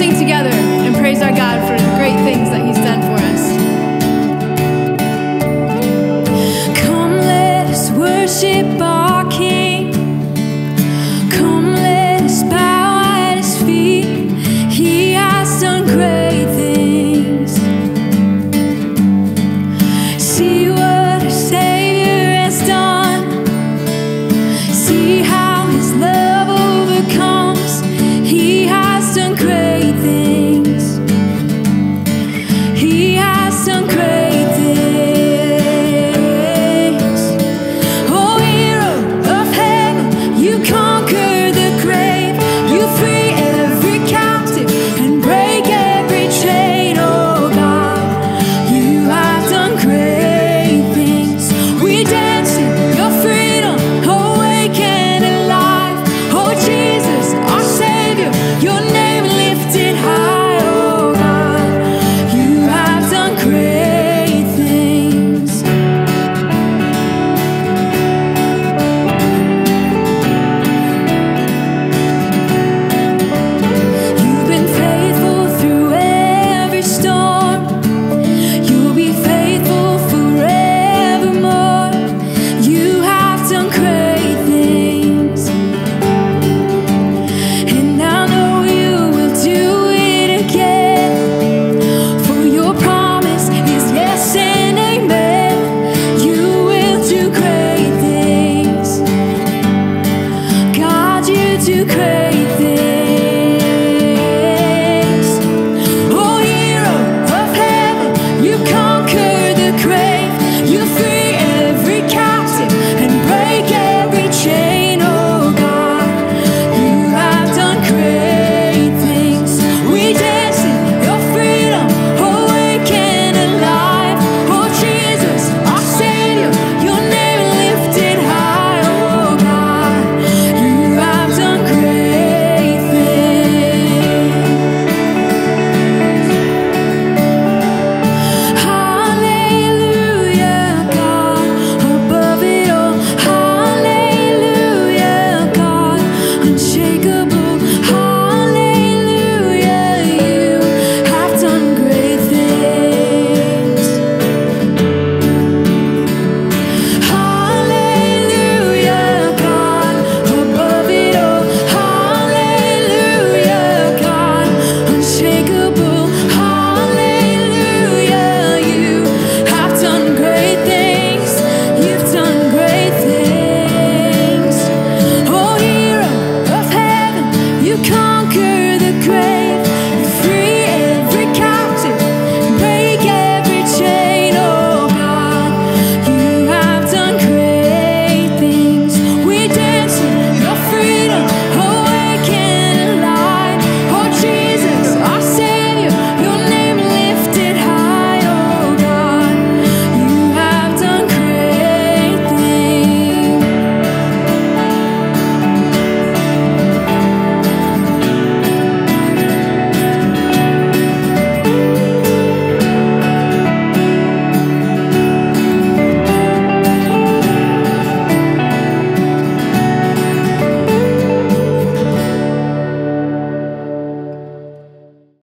sing together and praise our God for the great things that He's done for us. Come, let us worship our King. Come, let us bow at His feet. He has done great things. See what our Savior has done. See how His love overcomes. He has done great things.